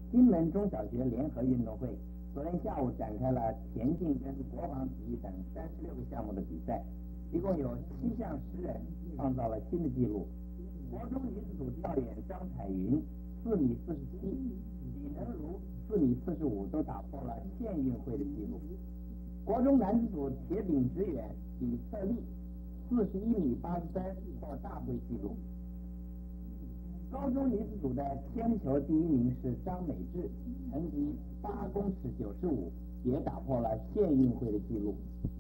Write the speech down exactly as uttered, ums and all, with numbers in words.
金门中小学联合运动会昨天下午展开了田径跟国防体育等三十六个项目的比赛，一共有七项十人创造了新的纪录。国中女子组跳远张彩云四米四十七，李能如四米四十五都打破了县运会的纪录。国中男子组铁饼直远李策立四十一米八十三破大会纪录。高中女子组的铅球第一名是张美智，成绩八公尺九十五，也打破了县运会的纪录。